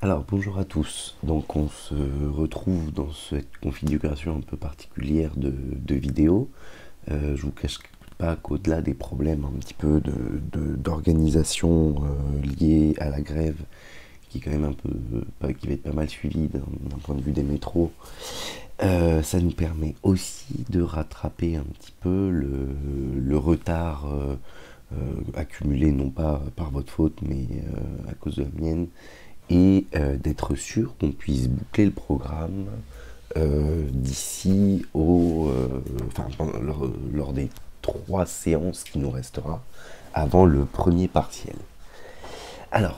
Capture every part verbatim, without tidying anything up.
Alors bonjour à tous, donc on se retrouve dans cette configuration un peu particulière de, de vidéo. Euh, je vous cache pas qu'au-delà des problèmes un petit peu de, de, d'organisation euh, liés à la grève, qui est quand même un peu, euh, qui va être pas mal suivi d'un, d'un point de vue des métros, euh, ça nous permet aussi de rattraper un petit peu le, le retard euh, euh, accumulé non pas par votre faute mais euh, à cause de la mienne, et euh, d'être sûr qu'on puisse boucler le programme euh, d'ici au, euh, enfin, lors, lors des trois séances qui nous restera avant le premier partiel. Alors,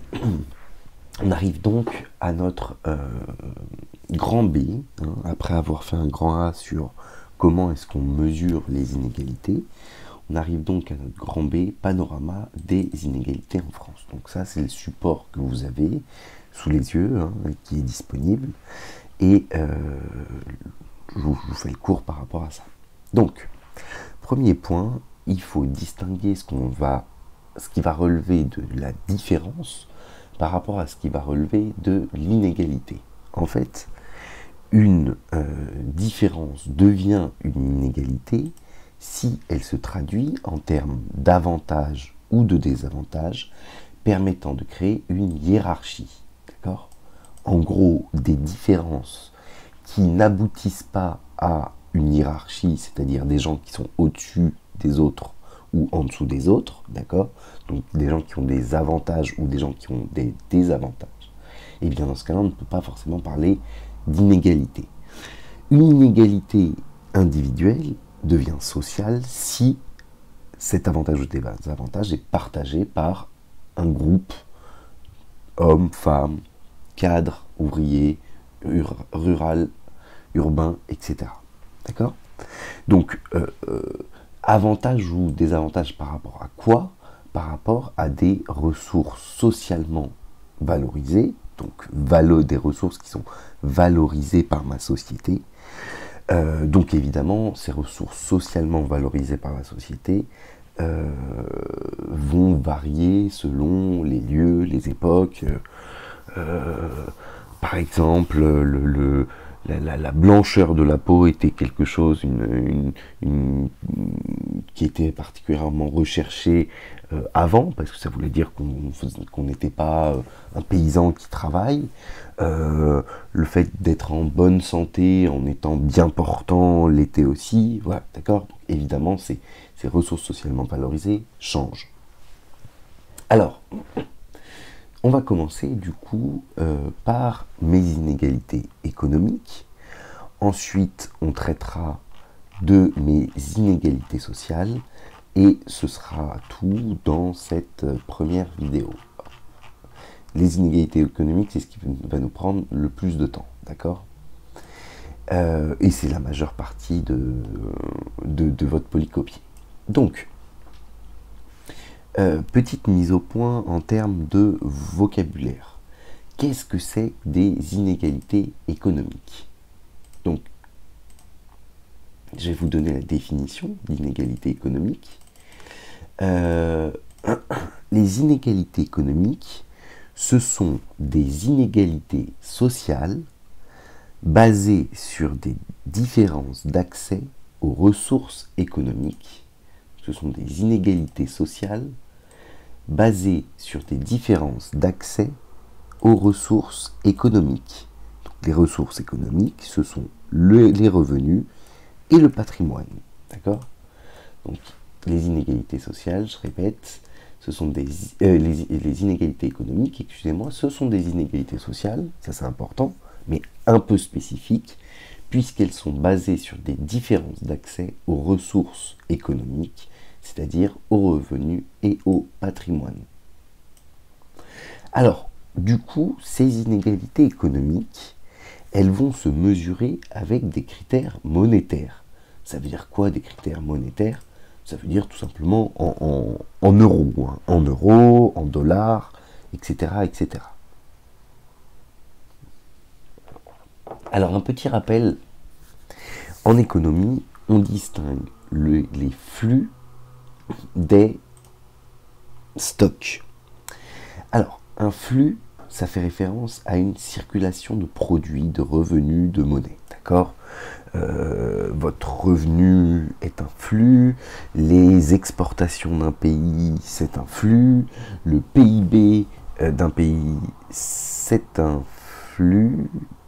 on arrive donc à notre euh, grand B, hein, après avoir fait un grand A sur comment est-ce qu'on mesure les inégalités. On arrive donc à notre grand B, panorama des inégalités en France. Donc ça, c'est le support que vous avez sous les yeux, hein, qui est disponible. Et euh, je, vous, je vous fais le cours par rapport à ça. Donc, premier point, il faut distinguer ce, qu'on va, ce qui va relever de la différence par rapport à ce qui va relever de l'inégalité. En fait, une euh, différence devient une inégalité si elle se traduit en termes d'avantages ou de désavantages permettant de créer une hiérarchie. D'accord ? En gros, des différences qui n'aboutissent pas à une hiérarchie, c'est-à-dire des gens qui sont au-dessus des autres ou en dessous des autres, d'accord ? Donc des gens qui ont des avantages ou des gens qui ont des désavantages. Et bien dans ce cas-là, on ne peut pas forcément parler d'inégalité. Une inégalité individuelle devient sociale si cet avantage ou désavantage est partagé par un groupe, hommes, femmes, cadres, ouvriers, ur- rural, urbain, et cetera. D'accord ? Donc, euh, euh, avantage ou désavantage par rapport à quoi ? Par rapport à des ressources socialement valorisées, donc valo- des ressources qui sont valorisées par ma société. Euh, donc évidemment, ces ressources socialement valorisées par la société euh, vont varier selon les lieux, les époques. Euh, par exemple, le, le, la, la, la blancheur de la peau était quelque chose une, une, une, qui était particulièrement recherché euh, avant, parce que ça voulait dire qu'on qu'on n'était pas euh, un paysan qui travaille. Euh, le fait d'être en bonne santé, en étant bien portant l'été aussi, voilà, d'accord. Évidemment, ces, ces ressources socialement valorisées changent. Alors, on va commencer du coup euh, par mes inégalités économiques. Ensuite, on traitera de mes inégalités sociales. Et ce sera tout dans cette première vidéo. Les inégalités économiques, c'est ce qui va nous prendre le plus de temps, d'accord ? euh, Et c'est la majeure partie de, de, de votre polycopie. Donc, euh, petite mise au point en termes de vocabulaire. Qu'est-ce que c'est des inégalités économiques ? Donc, je vais vous donner la définition d'inégalité économique. Euh, les inégalités économiques, ce sont des inégalités sociales basées sur des différences d'accès aux ressources économiques. Ce sont des inégalités sociales basées sur des différences d'accès aux ressources économiques. Donc, les ressources économiques, ce sont le, les revenus et le patrimoine. D'accord ? Donc, les inégalités sociales, je répète, ce sont des euh, les, les inégalités économiques, excusez-moi, ce sont des inégalités sociales, ça c'est important, mais un peu spécifiques, puisqu'elles sont basées sur des différences d'accès aux ressources économiques, c'est-à-dire aux revenus et au patrimoine. Alors, du coup, ces inégalités économiques, elles vont se mesurer avec des critères monétaires. Ça veut dire quoi, des critères monétaires ? Ça veut dire tout simplement en, en, en euros, hein, en euros, en dollars, et cetera, et cetera. Alors un petit rappel, en économie, on distingue le, les flux des stocks. Alors un flux, ça fait référence à une circulation de produits, de revenus, de monnaie, d'accord? Euh, votre revenu est un flux, les exportations d'un pays, c'est un flux, le P I B euh, d'un pays, c'est un flux.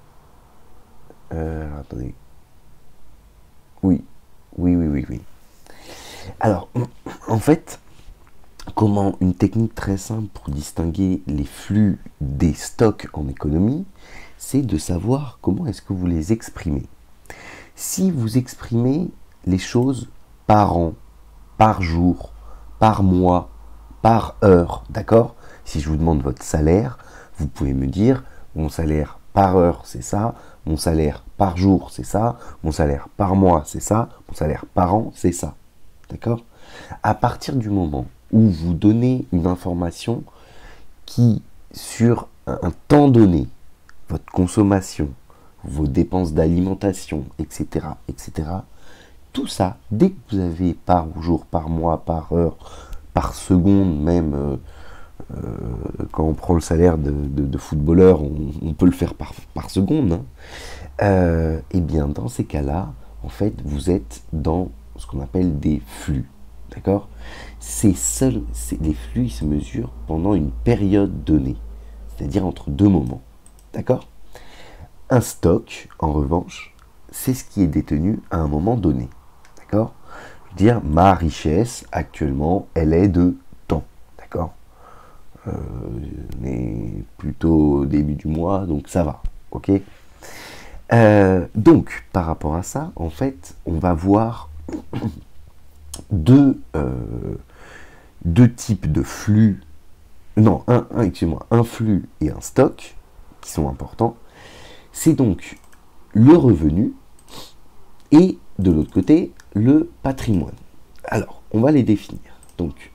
Euh, attendez. Oui, oui, oui, oui, oui. Alors, en fait, comment une technique très simple pour distinguer les flux des stocks en économie, c'est de savoir comment est-ce que vous les exprimez. Si vous exprimez les choses par an, par jour, par mois, par heure, d'accord? Si je vous demande votre salaire, vous pouvez me dire, mon salaire par heure, c'est ça, mon salaire par jour, c'est ça, mon salaire par mois, c'est ça, mon salaire par an, c'est ça, d'accord? À partir du moment où vous donnez une information qui, sur un, un temps donné, votre consommation, vos dépenses d'alimentation, et cetera, et cetera, tout ça, dès que vous avez par jour, par mois, par heure, par seconde même, euh, euh, quand on prend le salaire de, de, de footballeur, on, on peut le faire par, par seconde, hein, euh, et bien dans ces cas-là, en fait, vous êtes dans ce qu'on appelle des flux, d'accord? Ces seuls, ces, les flux ils se mesurent pendant une période donnée, c'est-à-dire entre deux moments, d'accord? Un stock, en revanche, c'est ce qui est détenu à un moment donné. D'accord? Je veux dire, ma richesse, actuellement, elle est de temps. D'accord? euh, On est plutôt au début du mois, donc ça va. Ok? euh, Donc, par rapport à ça, en fait, on va voir deux, euh, deux types de flux. Non, un, un, excusez-moi, un flux et un stock qui sont importants. C'est donc le revenu et de l'autre côté le patrimoine. Alors, on va les définir. Donc,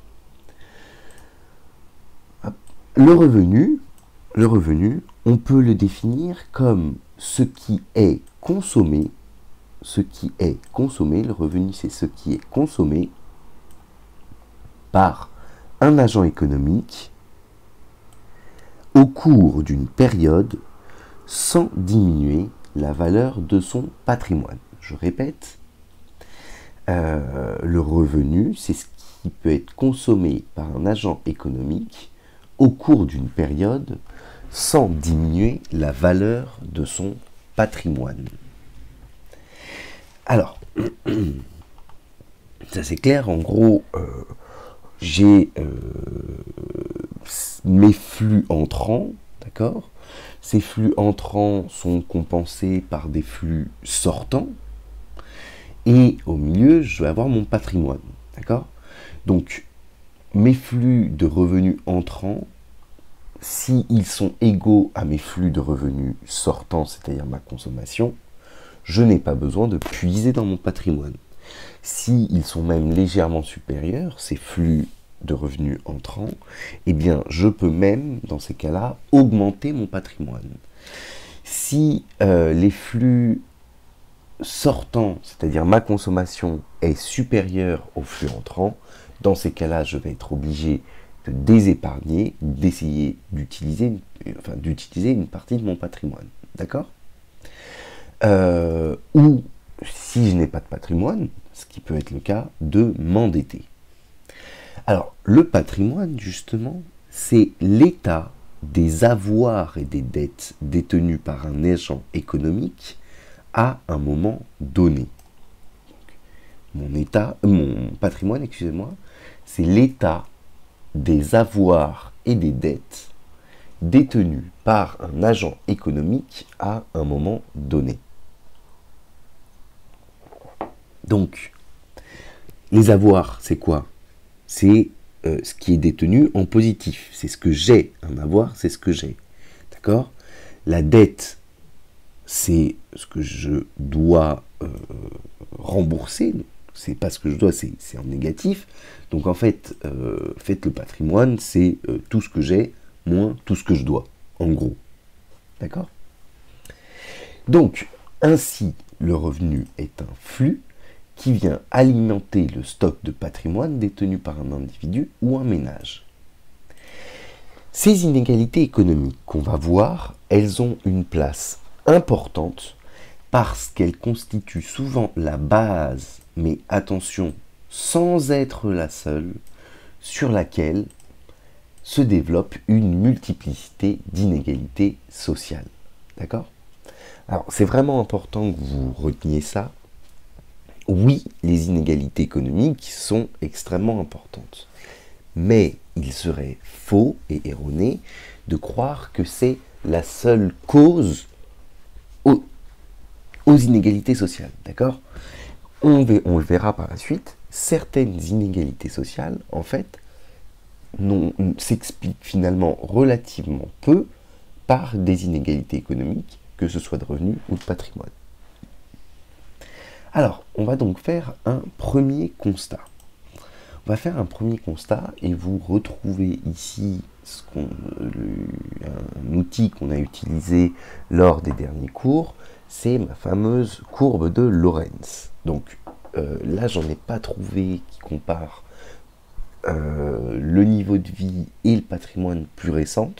le revenu, le revenu, on peut le définir comme ce qui est consommé, ce qui est consommé, le revenu c'est ce qui est consommé par un agent économique au cours d'une période sans diminuer la valeur de son patrimoine. Je répète, euh, le revenu, c'est ce qui peut être consommé par un agent économique au cours d'une période sans diminuer la valeur de son patrimoine. Alors, ça c'est clair, en gros, euh, j'ai euh, mes flux entrants, d'accord? Ces flux entrants sont compensés par des flux sortants. Et au milieu, je vais avoir mon patrimoine. D'accord? Donc, mes flux de revenus entrants, s'ils sont égaux à mes flux de revenus sortants, c'est-à-dire ma consommation, je n'ai pas besoin de puiser dans mon patrimoine. S'ils sont même légèrement supérieurs, ces flux de revenus entrants, eh bien, je peux même, dans ces cas-là, augmenter mon patrimoine. Si euh, les flux sortants, c'est-à-dire ma consommation, est supérieure aux flux entrants, dans ces cas-là, je vais être obligé de désépargner, d'essayer d'utiliser, enfin, d'utiliser une partie de mon patrimoine. D'accord? euh, Ou, si je n'ai pas de patrimoine, ce qui peut être le cas, de m'endetter. Alors, le patrimoine, justement, c'est l'état des avoirs et des dettes détenus par un agent économique à un moment donné. Donc, mon état, mon patrimoine, excusez-moi, c'est l'état des avoirs et des dettes détenus par un agent économique à un moment donné. Donc, les avoirs, c'est quoi? C'est euh, ce qui est détenu en positif. C'est ce que j'ai. Un avoir, c'est ce que j'ai. D'accord? La dette, c'est ce que je dois euh, rembourser. C'est pas ce que je dois, c'est en négatif. Donc en fait, euh, faites le patrimoine, c'est euh, tout ce que j'ai moins tout ce que je dois. En gros. D'accord? Donc, ainsi, le revenu est un flux qui vient alimenter le stock de patrimoine détenu par un individu ou un ménage. Ces inégalités économiques qu'on va voir, elles ont une place importante parce qu'elles constituent souvent la base, mais attention, sans être la seule, sur laquelle se développe une multiplicité d'inégalités sociales. D'accord ? Alors, c'est vraiment important que vous reteniez ça. Oui, les inégalités économiques sont extrêmement importantes. Mais il serait faux et erroné de croire que c'est la seule cause aux, aux inégalités sociales. D'accord ? on, on le verra par la suite. Certaines inégalités sociales, en fait, s'expliquent finalement relativement peu par des inégalités économiques, que ce soit de revenus ou de patrimoine. Alors, on va donc faire un premier constat. On va faire un premier constat et vous retrouvez ici ce qu'on, le, un outil qu'on a utilisé lors des derniers cours, c'est ma fameuse courbe de Lorenz. Donc euh, là, j'en ai pas trouvé qui compare euh, le niveau de vie et le patrimoine plus récent.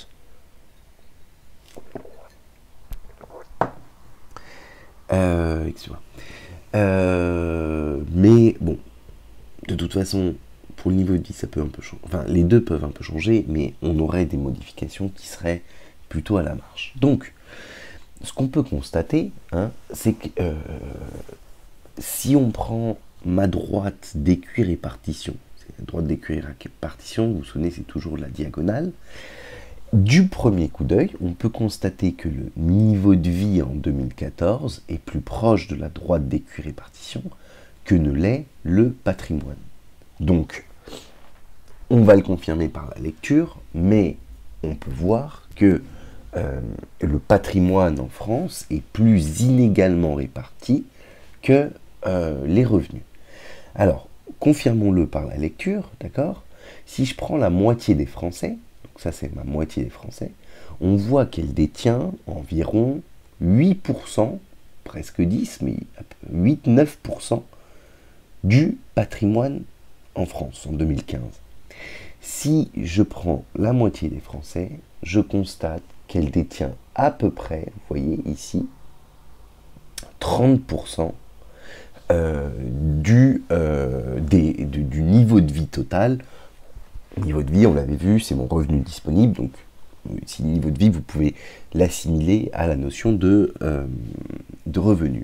Euh, excuse-moi. Euh, mais bon, de toute façon, pour le niveau de vie, ça peut un peu changer. Enfin, les deux peuvent un peu changer, mais on aurait des modifications qui seraient plutôt à la marge. Donc, ce qu'on peut constater, hein, c'est que euh, si on prend ma droite d'écu répartition, c'est la droite d'écu répartition, vous vous souvenez, c'est toujours la diagonale. Du premier coup d'œil, on peut constater que le niveau de vie en deux mille quatorze est plus proche de la droite d'écu répartition que ne l'est le patrimoine. Donc, on va le confirmer par la lecture, mais on peut voir que euh, le patrimoine en France est plus inégalement réparti que euh, les revenus. Alors, confirmons-le par la lecture, d'accord ? Si je prends la moitié des Français, donc ça c'est ma moitié des Français, on voit qu'elle détient environ huit pour cent, presque dix, mais huit à neuf pour cent du patrimoine en France en deux mille quinze. Si je prends la moitié des Français, je constate qu'elle détient à peu près, vous voyez ici, trente pour cent euh, du, euh, des, du, du niveau de vie total. Niveau de vie, on l'avait vu, c'est mon revenu disponible, donc si niveau de vie, vous pouvez l'assimiler à la notion de, euh, de revenu.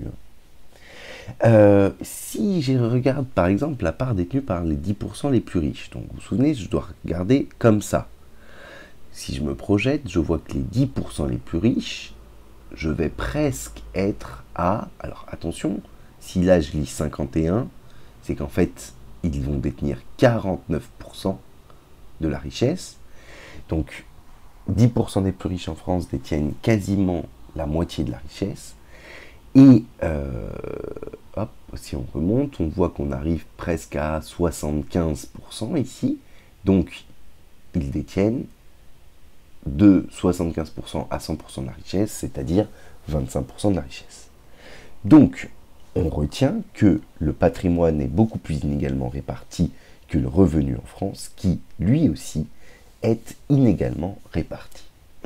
Euh, si je regarde par exemple la part détenue par les dix pour cent les plus riches, donc vous vous souvenez, je dois regarder comme ça. Si je me projette, je vois que les dix pour cent les plus riches, je vais presque être à... Alors attention, si là je lis cinquante et un, c'est qu'en fait, ils vont détenir quarante-neuf pour cent de la richesse. Donc dix pour cent des plus riches en France détiennent quasiment la moitié de la richesse. Et euh, hop, si on remonte, on voit qu'on arrive presque à soixante-quinze pour cent ici. Donc, ils détiennent de soixante-quinze pour cent à cent pour cent de la richesse, c'est-à-dire vingt-cinq pour cent de la richesse. Donc, on retient que le patrimoine est beaucoup plus inégalement réparti que le revenu en France, qui, lui aussi, est inégalement réparti.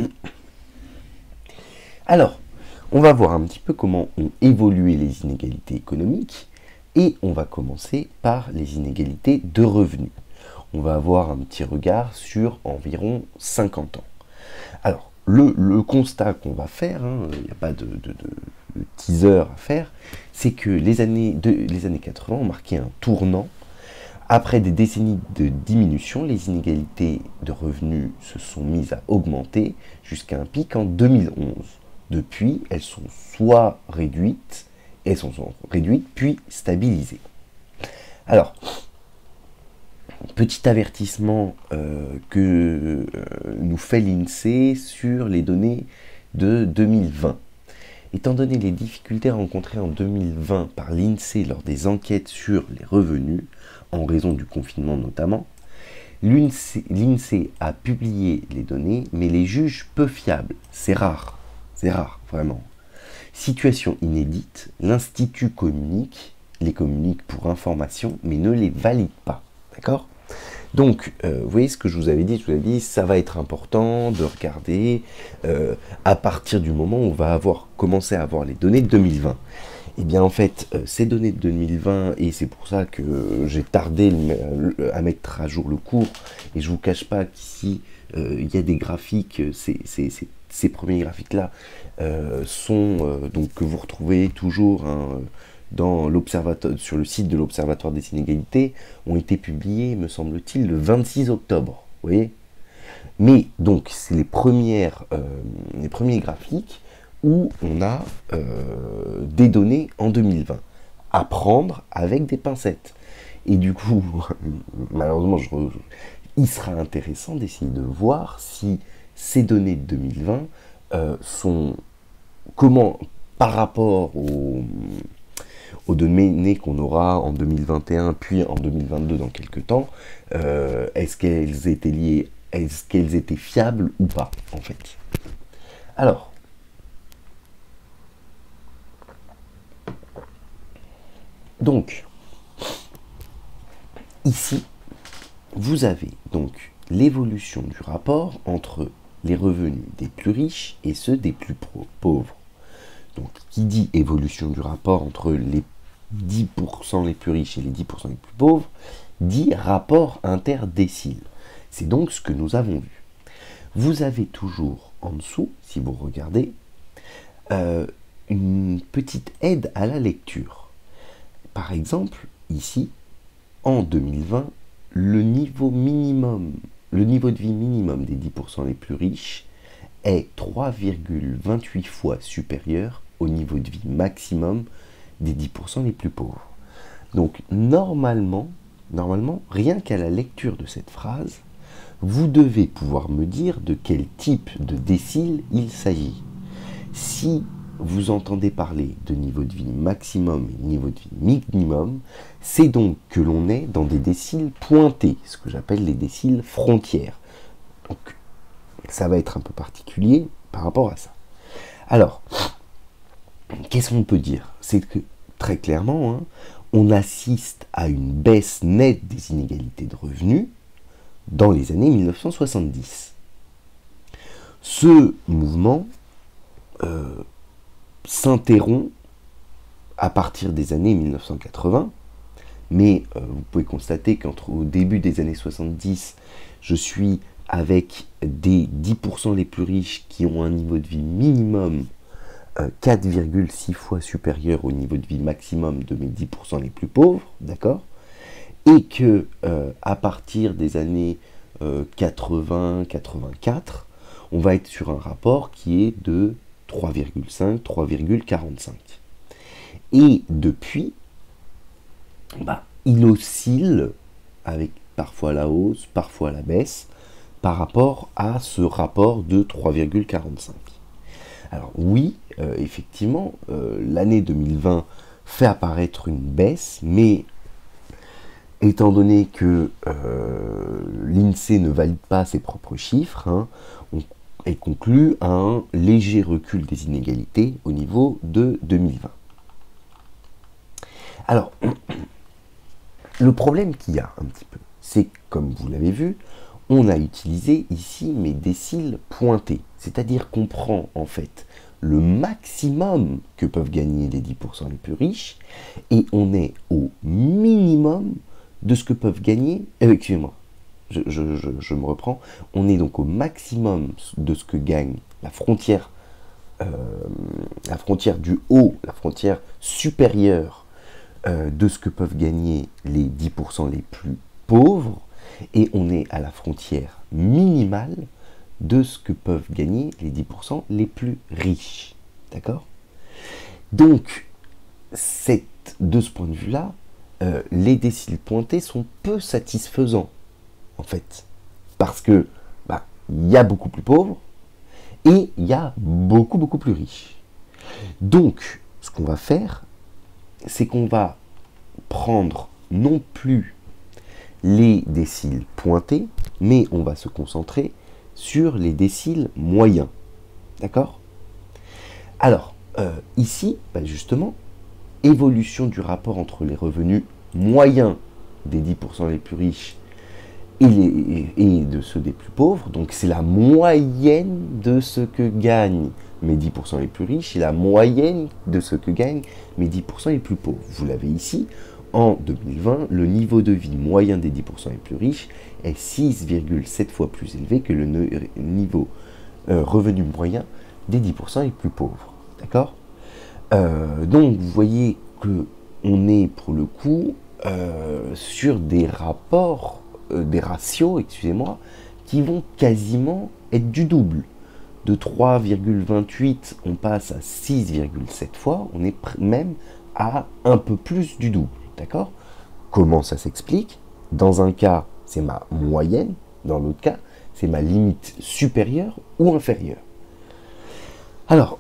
Alors, on va voir un petit peu comment ont évolué les inégalités économiques et on va commencer par les inégalités de revenus. On va avoir un petit regard sur environ cinquante ans. Alors, le, le constat qu'on va faire, hein, il n'y a pas de, de, de, de teaser à faire, c'est que les années, de, les années quatre-vingts ont marqué un tournant. Après des décennies de diminution, les inégalités de revenus se sont mises à augmenter jusqu'à un pic en deux mille onze. Depuis, elles sont soit réduites, elles sont réduites puis stabilisées. Alors, petit avertissement euh, que euh, nous fait l'INSEE sur les données de deux mille vingt. Étant donné les difficultés rencontrées en deux mille vingt par l'INSEE lors des enquêtes sur les revenus, en raison du confinement notamment, l'INSEE a publié les données, mais les juge peu fiables. C'est rare. C'est rare, vraiment. Situation inédite, l'Institut communique, les communique pour information, mais ne les valide pas. D'accord ? Donc, euh, vous voyez ce que je vous avais dit, je vous avais dit, ça va être important de regarder euh, à partir du moment où on va avoir commencé à avoir les données de deux mille vingt. Et bien en fait, euh, ces données de deux mille vingt, et c'est pour ça que j'ai tardé le, le, à mettre à jour le cours, et je vous cache pas qu'ici, euh, il y a des graphiques, ces, ces, ces, ces premiers graphiques-là euh, sont, euh, donc que vous retrouvez toujours, hein, dans l'observatoire, sur le site de l'Observatoire des inégalités, ont été publiés, me semble-t-il, le vingt-six octobre. Vous voyez? Mais donc, c'est les, premières, euh, les premiers graphiques où on a euh, des données en deux mille vingt. À prendre avec des pincettes. Et du coup, malheureusement, je, il sera intéressant d'essayer de voir si ces données de deux mille vingt euh, sont, comment, par rapport aux aux données qu'on aura en deux mille vingt et un, puis en deux mille vingt-deux dans quelques temps, euh, est-ce qu'elles étaient liées, est-ce qu'elles étaient fiables ou pas, en fait. Alors, donc, ici, vous avez donc l'évolution du rapport entre les revenus des plus riches et ceux des plus pauvres. Donc, qui dit évolution du rapport entre les dix pour cent les plus riches et les dix pour cent les plus pauvres, dit rapport interdécile. C'est donc ce que nous avons vu. Vous avez toujours en dessous, si vous regardez, euh, une petite aide à la lecture. Par exemple, ici, en deux mille vingt, le niveau minimum, le niveau de vie minimum des dix pour cent les plus riches est trois virgule vingt-huit fois supérieur au niveau de vie maximum des dix pour cent les plus pauvres. Donc normalement, normalement, rien qu'à la lecture de cette phrase, vous devez pouvoir me dire de quel type de décile il s'agit. Si vous entendez parler de niveau de vie maximum et niveau de vie minimum, c'est donc que l'on est dans des déciles pointés, ce que j'appelle les déciles frontières. Donc ça va être un peu particulier par rapport à ça. Alors, qu'est-ce qu'on peut dire? C'est que, très clairement, hein, on assiste à une baisse nette des inégalités de revenus dans les années mille neuf cent soixante-dix. Ce mouvement euh, s'interrompt à partir des années mille neuf cent quatre-vingts, mais euh, vous pouvez constater qu'au début des années soixante-dix, je suis avec des dix pour cent les plus riches qui ont un niveau de vie minimum euh, quatre virgule six fois supérieur au niveau de vie maximum de mes dix pour cent les plus pauvres, d'accord? Et que euh, à partir des années euh, quatre-vingts quatre-vingt-quatre, on va être sur un rapport qui est de trois virgule cinq, trois virgule quarante-cinq. Et depuis, bah, il oscille avec parfois la hausse, parfois la baisse, par rapport à ce rapport de trois virgule quarante-cinq. Alors oui, euh, effectivement, euh, l'année deux mille vingt fait apparaître une baisse, mais étant donné que euh, l'INSEE ne valide pas ses propres chiffres, hein, on, elle conclut à un léger recul des inégalités au niveau de deux mille vingt. Alors, le problème qu'il y a un petit peu, c'est que, comme vous l'avez vu, on a utilisé ici mes déciles pointés, c'est-à-dire qu'on prend en fait le maximum que peuvent gagner les dix pour cent les plus riches et on est au minimum de ce que peuvent gagner, euh, excusez-moi, je, je, je, je me reprends, on est donc au maximum de ce que gagne la frontière, euh, la frontière du haut, la frontière supérieure euh, de ce que peuvent gagner les dix pour cent les plus pauvres, et on est à la frontière minimale de ce que peuvent gagner les dix pour cent les plus riches. D'accord? Donc, cette, de ce point de vue-là, euh, les déciles pointés sont peu satisfaisants, en fait. Parce que, bah, il y a beaucoup plus pauvres et il y a beaucoup, beaucoup plus riches. Donc, ce qu'on va faire, c'est qu'on va prendre non plus les déciles pointés, mais on va se concentrer sur les déciles moyens. D'accord? Alors, euh, ici, bah justement, évolution du rapport entre les revenus moyens des dix pour cent les plus riches et, les, et de ceux des plus pauvres, donc c'est la moyenne de ce que gagnent mes dix pour cent les plus riches et la moyenne de ce que gagnent mes dix pour cent les plus pauvres. Vous l'avez ici, en deux mille vingt, le niveau de vie moyen des dix pour cent les plus riches est six virgule sept fois plus élevé que le niveau euh, revenu moyen des dix pour cent les plus pauvres. D'accord ? euh, Donc vous voyez que on est pour le coup euh, sur des rapports, euh, des ratios, excusez-moi, qui vont quasiment être du double. De trois virgule vingt-huit, on passe à six virgule sept fois, on est même à un peu plus du double. D'accord ? Comment ça s'explique ? Dans un cas, c'est ma moyenne, dans l'autre cas, c'est ma limite supérieure ou inférieure. Alors,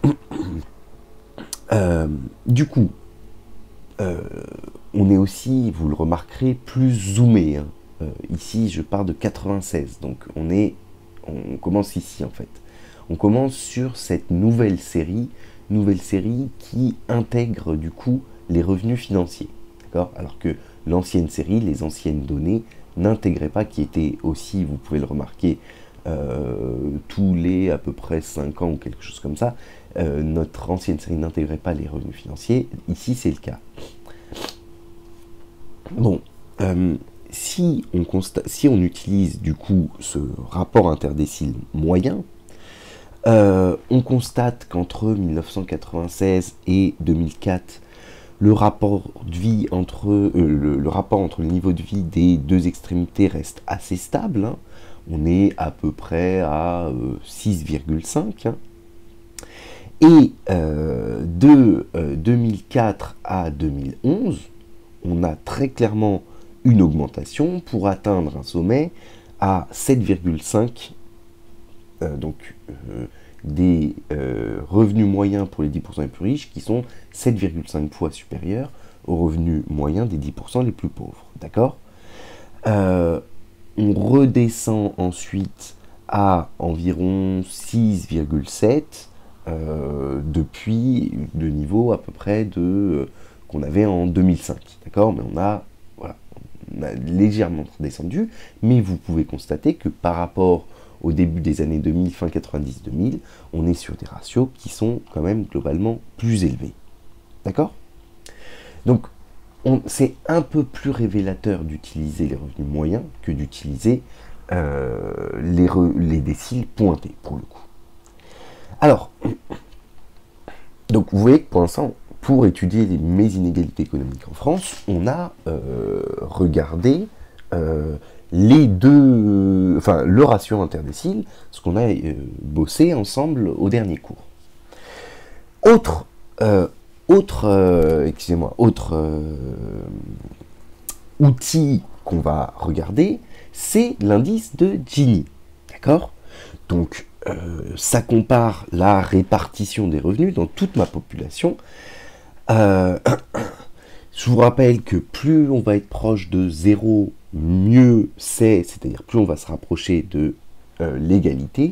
euh, du coup, euh, on est aussi, vous le remarquerez, plus zoomé. Hein. Euh, ici, je pars de quatre-vingt-seize, donc on est, on commence ici en fait. On commence sur cette nouvelle série, nouvelle série qui intègre du coup les revenus financiers. D'accord ? Alors que l'ancienne série, les anciennes données, n'intégraient pas, qui étaient aussi, vous pouvez le remarquer, euh, tous les à peu près cinq ans ou quelque chose comme ça, euh, notre ancienne série n'intégrait pas les revenus financiers. Ici, c'est le cas. Bon, euh, si, on constate, si on utilise du coup ce rapport interdécile moyen, euh, on constate qu'entre mille neuf cent quatre-vingt-seize et deux mille quatre, le rapport de vie entre euh, le, le rapport entre le niveau de vie des deux extrémités reste assez stable. Hein. On est à peu près à euh, six virgule cinq. Hein. Et euh, de euh, deux mille quatre à deux mille onze, on a très clairement une augmentation pour atteindre un sommet à sept virgule cinq. Euh, donc euh, des euh, revenus moyens pour les dix pour cent les plus riches qui sont sept virgule cinq fois supérieurs aux revenus moyens des dix pour cent les plus pauvres. D'accord ? euh, On redescend ensuite à environ six virgule sept euh, depuis le niveau à peu près de euh, qu'on avait en deux mille cinq. D'accord ? Mais on a, voilà, on a légèrement redescendu, mais vous pouvez constater que par rapport au début des années deux mille, fin quatre-vingt-dix deux mille, on est sur des ratios qui sont quand même globalement plus élevés. D'accord ? Donc, c'est un peu plus révélateur d'utiliser les revenus moyens que d'utiliser euh, les, les déciles pointés, pour le coup. Alors, donc vous voyez que pour l'instant, pour étudier les, mes inégalités économiques en France, on a euh, regardé euh, les deux, enfin le ratio interdécile, ce qu'on a euh, bossé ensemble au dernier cours. Autre, euh, autre, euh, excusez-moi, autre euh, outil qu'on va regarder, c'est l'indice de Gini, d'accord ? Donc euh, ça compare la répartition des revenus dans toute ma population. Euh, je vous rappelle que plus on va être proche de zéro, mieux c'est, c'est-à-dire plus on va se rapprocher de euh, l'égalité,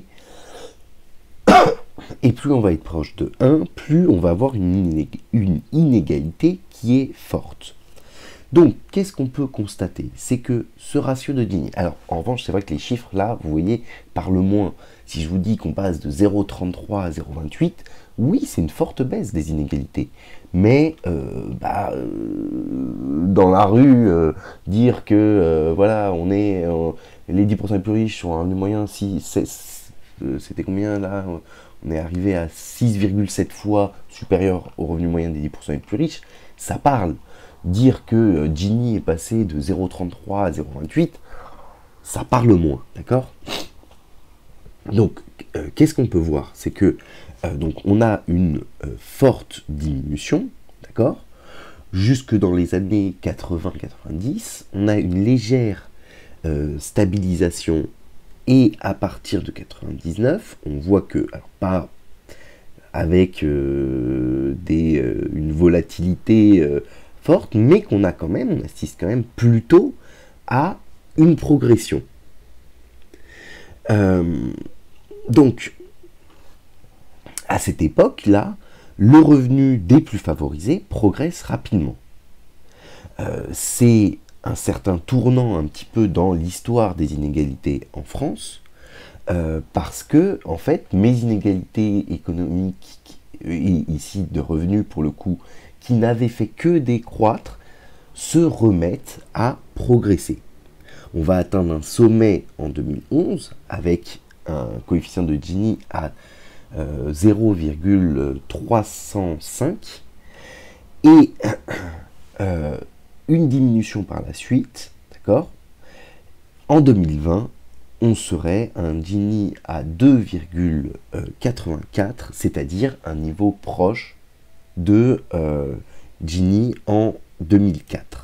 et plus on va être proche de un, plus on va avoir une, inég- une inégalité qui est forte. Donc, qu'est-ce qu'on peut constater? C'est que ce ratio de Gini, alors en revanche, c'est vrai que les chiffres là, vous voyez, parlent moins. Si je vous dis qu'on passe de zéro virgule trente-trois à zéro virgule vingt-huit, oui, c'est une forte baisse des inégalités. Mais euh, bah, euh, dans la rue, euh, dire que euh, voilà, on est euh, les dix pour cent les plus riches sont un revenu moyen, si c'était combien là? On est arrivé à six virgule sept fois supérieur au revenu moyen des dix pour cent les plus riches, ça parle. Dire que euh, Gini est passé de zéro virgule trente-trois à zéro virgule vingt-huit, ça parle moins, d'accord? Donc, euh, qu'est-ce qu'on peut voir? C'est que euh, donc on a une euh, forte diminution, d'accord? Jusque dans les années quatre-vingts quatre-vingt-dix, on a une légère euh, stabilisation, et à partir de quatre-vingt-dix-neuf, on voit que, alors pas avec euh, des, euh, une volatilité euh, forte, mais qu'on a quand même, on assiste quand même plutôt à une progression. Euh, donc, à cette époque-là, le revenu des plus favorisés progresse rapidement. Euh, c'est un certain tournant un petit peu dans l'histoire des inégalités en France, euh, parce que, en fait, mes inégalités économiques, et ici de revenus pour le coup, qui n'avaient fait que décroître, se remettent à progresser. On va atteindre un sommet en deux mille onze avec un coefficient de Gini à euh, zéro virgule trois cent cinq et euh, une diminution par la suite, d'accord. En deux mille vingt, on serait un Gini à deux virgule quatre-vingt-quatre, c'est-à-dire un niveau proche de euh, Gini en deux mille quatre.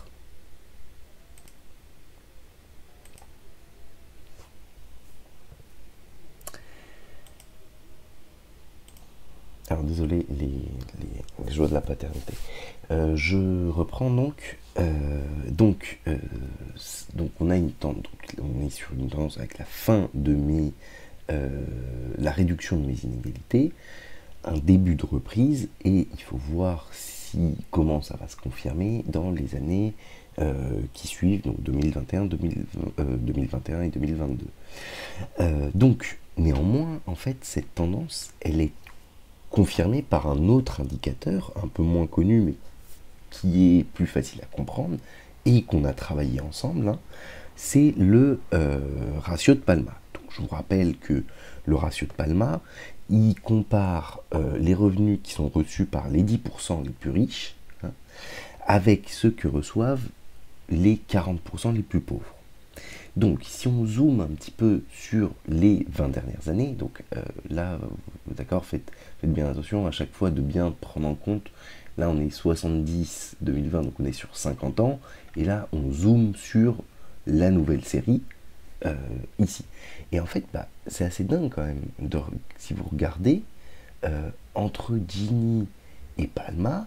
Alors désolé, les, les, les joies de la paternité. Euh, je reprends donc. Euh, donc, euh, donc on a une tendance, on est sur une tendance avec la fin de mes, euh, la réduction de mes inégalités, un début de reprise, et il faut voir si comment ça va se confirmer dans les années euh, qui suivent, donc deux mille vingt et un, deux mille vingt, euh, deux mille vingt et un et deux mille vingt-deux. Euh, donc, néanmoins, en fait, cette tendance, elle est confirmé par un autre indicateur, un peu moins connu, mais qui est plus facile à comprendre, et qu'on a travaillé ensemble, hein, c'est le euh, ratio de Palma. Donc, je vous rappelle que le ratio de Palma, il compare euh, les revenus qui sont reçus par les dix pour cent les plus riches, hein, avec ceux que reçoivent les quarante pour cent les plus pauvres. Donc, si on zoome un petit peu sur les vingt dernières années, donc euh, là, d'accord, faites, faites bien attention à chaque fois de bien prendre en compte, là on est soixante-dix, deux mille vingt, donc on est sur cinquante ans, et là on zoome sur la nouvelle série, euh, ici. Et en fait, bah, c'est assez dingue quand même, de, si vous regardez, euh, entre Gini et Palma,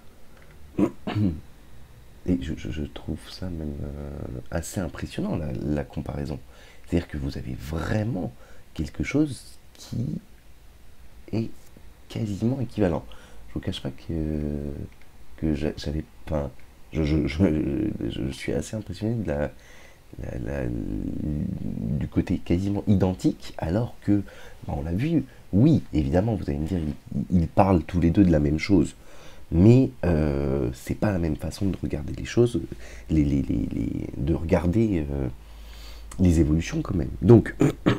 et je, je, je trouve ça même euh, assez impressionnant, la, la comparaison. C'est-à-dire que vous avez vraiment quelque chose qui est quasiment équivalent. Je vous cache pas que, que j'avais pas... Je, je, je, je, suis assez impressionné de la, la, la, du côté quasiment identique, alors que, bah, on l'a vu, oui, évidemment, vous allez me dire, ils, ils parlent tous les deux de la même chose. Mais euh, c'est pas la même façon de regarder les choses, les, les, les, les, de regarder euh, les évolutions quand même. Donc,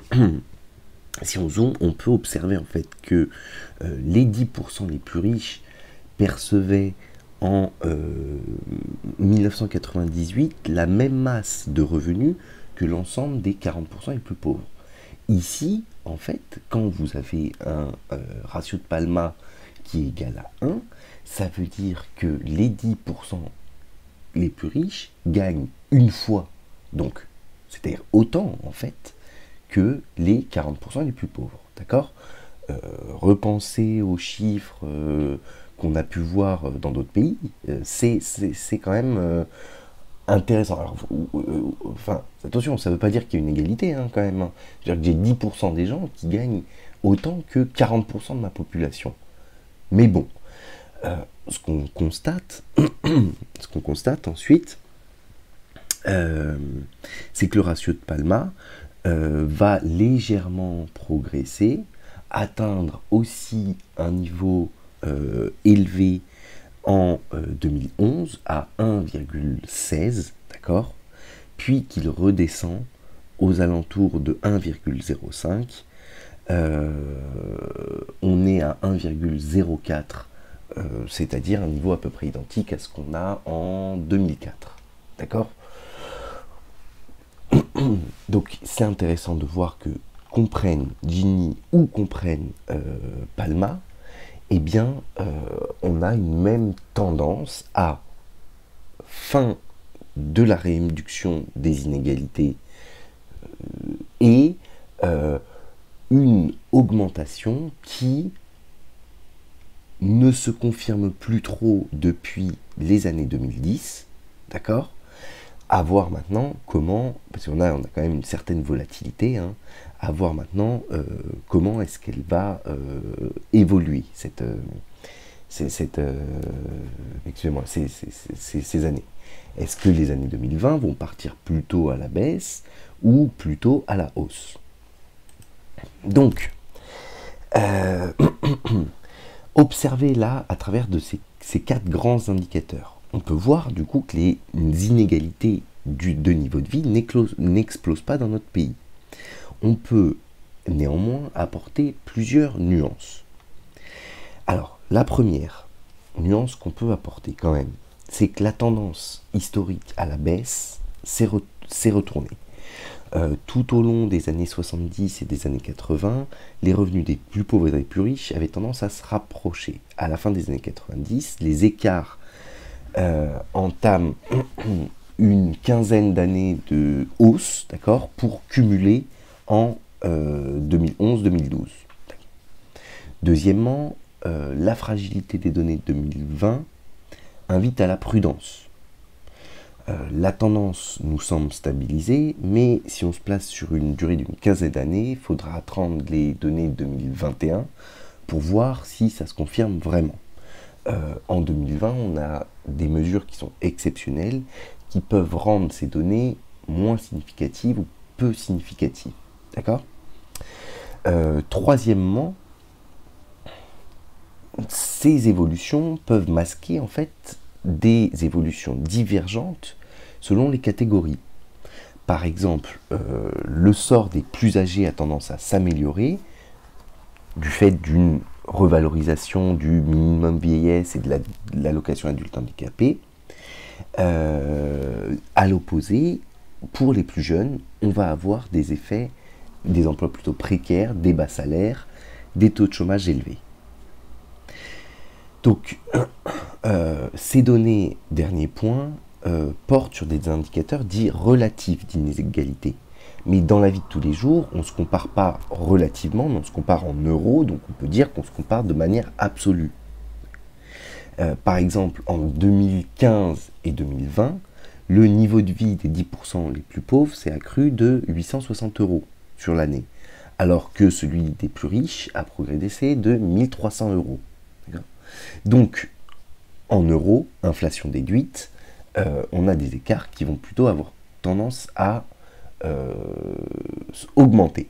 si on zoome, on peut observer en fait que euh, les dix pour cent les plus riches percevaient en euh, mille neuf cent quatre-vingt-dix-huit la même masse de revenus que l'ensemble des quarante pour cent les plus pauvres. Ici, en fait, quand vous avez un euh, ratio de Palma qui est égal à un, ça veut dire que les dix pour cent les plus riches gagnent une fois, donc, c'est-à-dire autant en fait, que les quarante pour cent les plus pauvres, d'accord. euh, Repensez aux chiffres euh, qu'on a pu voir dans d'autres pays, euh, c'est quand même euh, intéressant. Alors, euh, enfin, attention, ça ne veut pas dire qu'il y a une égalité, hein, quand même. Hein. C'est-à-dire que j'ai dix pour cent des gens qui gagnent autant que quarante pour cent de ma population. Mais bon, euh, ce qu'on constate, ce qu'on constate ensuite, euh, c'est que le ratio de Palma euh, va légèrement progresser, atteindre aussi un niveau euh, élevé en euh, deux mille onze à un virgule seize, d'accord, puis qu'il redescend aux alentours de un virgule zéro cinq. Euh, on est à un virgule zéro quatre, euh, c'est-à-dire un niveau à peu près identique à ce qu'on a en deux mille quatre. D'accord. Donc c'est intéressant de voir que qu'on prenne Gini ou qu'on prenne euh, Palma, eh bien euh, on a une même tendance à fin de la réduction des inégalités euh, et euh, une augmentation qui ne se confirme plus trop depuis les années deux mille dix, d'accord. À voir maintenant comment, parce qu'on a, on a quand même une certaine volatilité, hein, à voir maintenant euh, comment est-ce qu'elle va euh, évoluer, cette, euh, cette, euh, excusez-moi, ces, ces, ces, ces années. Est-ce que les années deux mille vingt vont partir plutôt à la baisse ou plutôt à la hausse? Donc, euh, observez là à travers de ces, ces quatre grands indicateurs. On peut voir du coup que les inégalités du, de niveau de vie n'explosent pas dans notre pays. On peut néanmoins apporter plusieurs nuances. Alors, la première nuance qu'on peut apporter quand même, c'est que la tendance historique à la baisse s'est re, retournée. Euh, tout au long des années soixante-dix et des années quatre-vingts, les revenus des plus pauvres et des plus riches avaient tendance à se rapprocher. À la fin des années quatre-vingt-dix, les écarts euh, entament une quinzaine d'années de hausse, d'accord, pour cumuler en euh, deux mille onze deux mille douze. Deuxièmement, euh, la fragilité des données de deux mille vingt invite à la prudence. Euh, la tendance nous semble stabilisée, mais si on se place sur une durée d'une quinzaine d'années, il faudra attendre les données de deux mille vingt et un pour voir si ça se confirme vraiment. Euh, en deux mille vingt, on a des mesures qui sont exceptionnelles, qui peuvent rendre ces données moins significatives ou peu significatives. D'accord ? euh, Troisièmement, ces évolutions peuvent masquer en fait des évolutions divergentes selon les catégories. Par exemple, euh, le sort des plus âgés a tendance à s'améliorer du fait d'une revalorisation du minimum vieillesse et de l'allocation adulte handicapé. Euh, à l'opposé, pour les plus jeunes, on va avoir des effets, des emplois plutôt précaires, des bas salaires, des taux de chômage élevés. Donc, euh, ces données, dernier point, euh, portent sur des indicateurs dits relatifs d'inégalité. Mais dans la vie de tous les jours, on ne se compare pas relativement, mais on se compare en euros, donc on peut dire qu'on se compare de manière absolue. Euh, par exemple, en deux mille quinze et deux mille vingt, le niveau de vie des dix pour cent les plus pauvres s'est accru de huit cent soixante euros sur l'année, alors que celui des plus riches a progressé de mille trois cents euros. Donc, en euros, inflation déduite, euh, on a des écarts qui vont plutôt avoir tendance à euh, augmenter.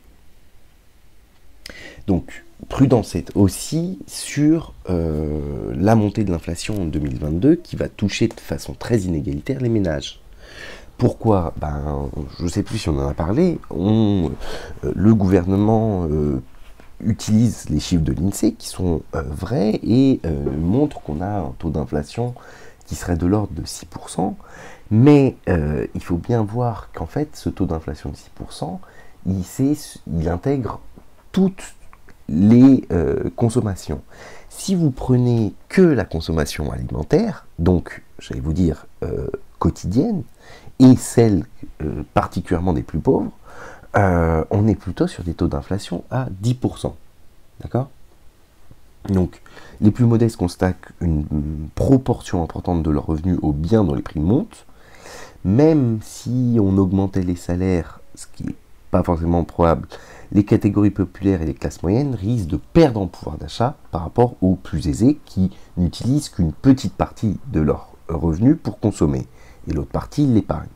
Donc, prudence est aussi sur euh, la montée de l'inflation en deux mille vingt-deux qui va toucher de façon très inégalitaire les ménages. Pourquoi? Ben, je ne sais plus si on en a parlé. On, euh, le gouvernement euh, utilise les chiffres de l'INSEE qui sont euh, vrais et euh, montrent qu'on a un taux d'inflation qui serait de l'ordre de six pour cent. Mais euh, il faut bien voir qu'en fait, ce taux d'inflation de six pour cent, il, il intègre toutes les euh, consommations. Si vous prenez que la consommation alimentaire, donc, j'allais vous dire, euh, quotidienne, et celle euh, particulièrement des plus pauvres, euh, on est plutôt sur des taux d'inflation à dix pour cent. D'accord ? Donc, les plus modestes constatent une proportion importante de leurs revenus aux biens dont les prix montent. Même si on augmentait les salaires, ce qui n'est pas forcément probable, les catégories populaires et les classes moyennes risquent de perdre en pouvoir d'achat par rapport aux plus aisés qui n'utilisent qu'une petite partie de leurs revenus pour consommer. Et l'autre partie, ils l'épargnent.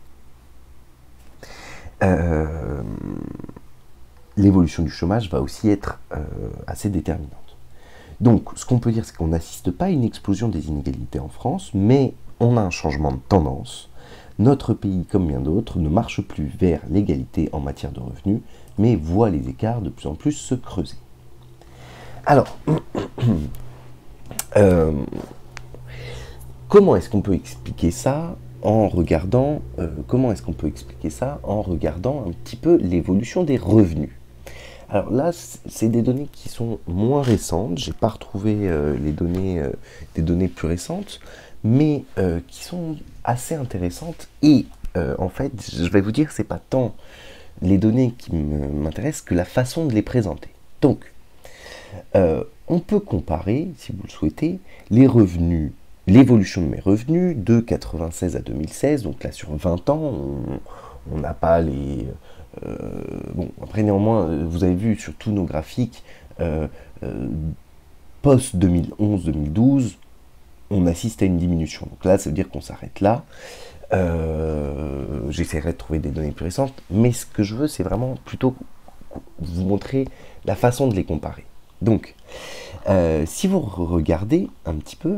Euh, L'évolution du chômage va aussi être euh, assez déterminante. Donc, ce qu'on peut dire, c'est qu'on n'assiste pas à une explosion des inégalités en France, mais on a un changement de tendance. Notre pays, comme bien d'autres, ne marche plus vers l'égalité en matière de revenus, mais voit les écarts de plus en plus se creuser. Alors, euh, comment est-ce qu'on peut expliquer ça en regardant, euh, comment est-ce qu'on peut expliquer ça en regardant un petit peu l'évolution des revenus? Alors là, c'est des données qui sont moins récentes. J'ai pas retrouvé euh, les données, euh, des données plus récentes, mais euh, qui sont assez intéressantes. Et euh, en fait, je vais vous dire, c'est pas tant les données qui m'intéressent que la façon de les présenter. Donc, euh, on peut comparer, si vous le souhaitez, les revenus, l'évolution de mes revenus de mille neuf cent quatre-vingt-seize à deux mille seize. Donc là, sur vingt ans, on n'a pas les... Euh, bon, après néanmoins, vous avez vu sur tous nos graphiques, euh, euh, post deux mille onze deux mille douze, on assiste à une diminution. Donc là, ça veut dire qu'on s'arrête là. Euh, J'essaierai de trouver des données plus récentes, mais ce que je veux, c'est vraiment plutôt vous montrer la façon de les comparer. Donc, euh, si vous regardez un petit peu,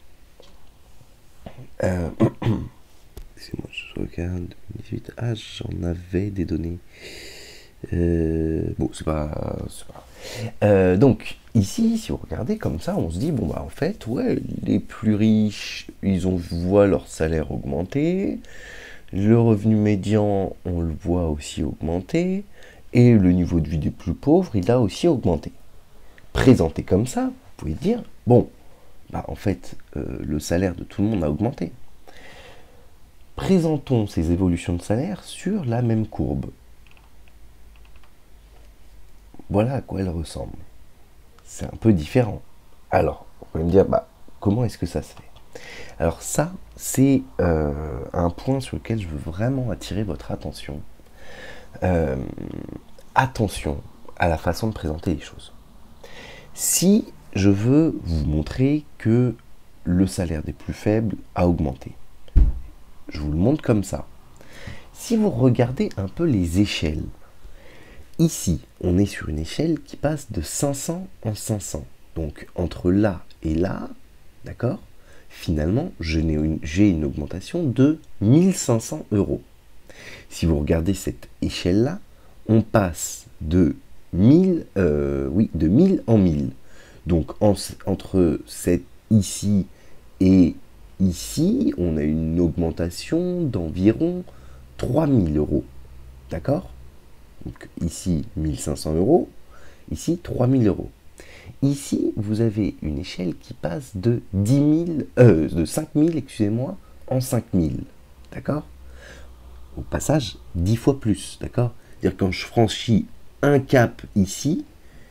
euh, excusez-moi, je regarde deux mille dix-huit, ah, j'en avais des données. Euh, bon, c'est pas, pas. Euh, donc, ici, si vous regardez comme ça, on se dit, bon, bah, en fait, ouais, les plus riches, ils ont voient leur salaire augmenter, le revenu médian, on le voit aussi augmenter, et le niveau de vie des plus pauvres, il a aussi augmenté. Présenté comme ça, vous pouvez dire, bon, bah, en fait, euh, le salaire de tout le monde a augmenté. Présentons ces évolutions de salaire sur la même courbe. Voilà à quoi elle ressemble. C'est un peu différent. Alors, vous pouvez me dire, bah, comment est-ce que ça se fait? Alors ça, c'est euh, un point sur lequel je veux vraiment attirer votre attention. Euh, attention à la façon de présenter les choses. Si je veux vous montrer que le salaire des plus faibles a augmenté, je vous le montre comme ça. Si vous regardez un peu les échelles, ici, on est sur une échelle qui passe de cinq cents en cinq cents. Donc, entre là et là, d'accord, finalement, j'ai une, une augmentation de mille cinq cents euros. Si vous regardez cette échelle-là, on passe de mille, euh, oui, de mille en mille. Donc, en, entre cette ici et ici, on a une augmentation d'environ trois mille euros. D'accord ? Donc ici, mille cinq cents euros, ici, trois mille euros. Ici, vous avez une échelle qui passe de dix mille, euh, de cinq mille, excusez-moi, en cinq mille. D'accord? Au passage, dix fois plus. D'accord? C'est-à-dire quand je franchis un cap ici,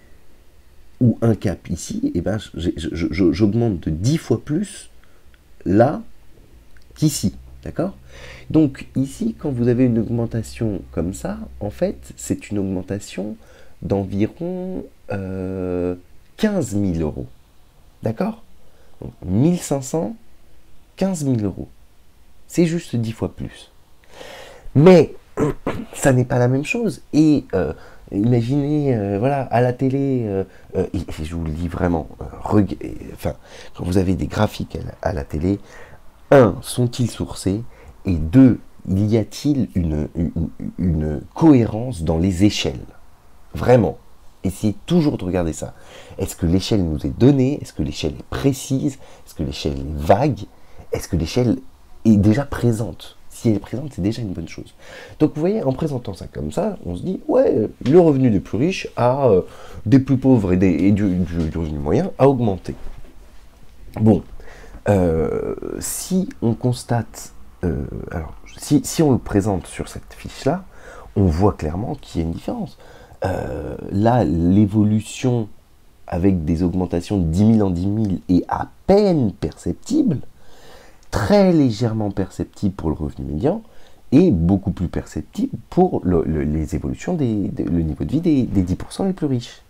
ou un cap ici, eh ben, j'augmente de dix fois plus là qu'ici. D'accord? Donc ici, quand vous avez une augmentation comme ça, en fait, c'est une augmentation d'environ euh, quinze mille euros. D'accord? Donc mille cinq cents, quinze mille euros. C'est juste dix fois plus. Mais ça n'est pas la même chose. Et euh, imaginez, euh, voilà, à la télé, euh, euh, et je vous le dis vraiment, euh, enfin, quand vous avez des graphiques à la, à la télé, un, sont-ils sourcés? Et deux, y a-t-il une, une, une cohérence dans les échelles? Vraiment. Essayez toujours de regarder ça. Est-ce que l'échelle nous est donnée? Est-ce que l'échelle est précise? Est-ce que l'échelle est vague? Est-ce que l'échelle est déjà présente? Si elle est présente, c'est déjà une bonne chose. Donc vous voyez, en présentant ça comme ça, on se dit, ouais, le revenu des plus riches a, euh, des plus pauvres et, des, et du, du, du revenu moyen a augmenté. Bon. Euh, si on constate, euh, alors si, si on le présente sur cette fiche-là, on voit clairement qu'il y a une différence. Euh, là, l'évolution avec des augmentations de dix mille en dix mille est à peine perceptible, très légèrement perceptible pour le revenu médian, et beaucoup plus perceptible pour le, le, les évolutions, des, de, le niveau de vie des, des dix pour cent les plus riches.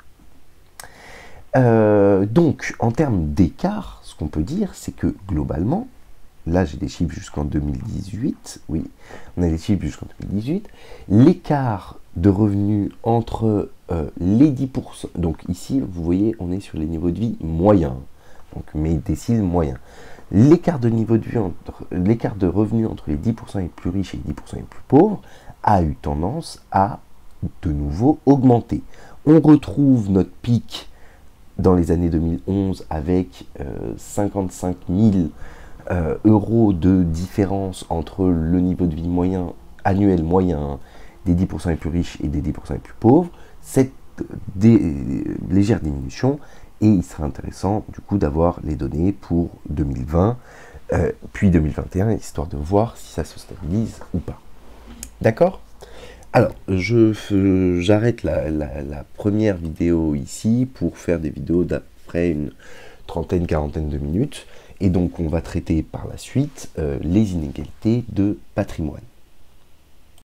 Euh, donc, en termes d'écart, ce qu'on peut dire, c'est que globalement, là j'ai des chiffres jusqu'en deux mille dix-huit, oui, on a des chiffres jusqu'en deux mille dix-huit, l'écart de revenus entre euh, les dix pour cent, donc ici, vous voyez, on est sur les niveaux de vie moyens, donc mes déciles moyens. L'écart de niveau de vie, entre, l'écart de revenus entre les dix pour cent les plus riches et les dix pour cent les plus pauvres a eu tendance à de nouveau augmenter. On retrouve notre pic dans les années deux mille onze avec euh, cinquante-cinq mille euh, euros de différence entre le niveau de vie moyen, annuel moyen des dix pour cent les plus riches et des dix pour cent les plus pauvres, cette dé légère diminution, et il sera intéressant du coup d'avoir les données pour deux mille vingt euh, puis deux mille vingt et un, histoire de voir si ça se stabilise ou pas. D'accord? Alors, je, j'arrête la, la, la première vidéo ici pour faire des vidéos d'après une trentaine, quarantaine de minutes. Et donc, on va traiter par la suite euh, les inégalités de patrimoine.